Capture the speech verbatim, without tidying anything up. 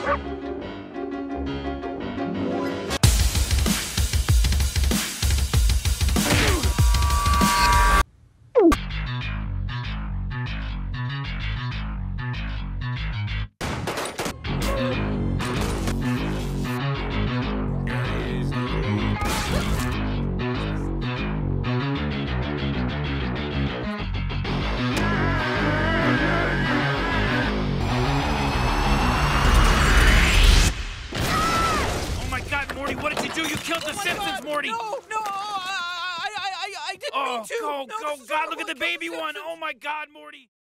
What did you do? You killed the oh Simpsons, God. Morty! No, no, I, I, I, I didn't oh, mean to. go, no, go, this is God, not look at the going to kill baby one. Simpsons. Oh my God, Morty!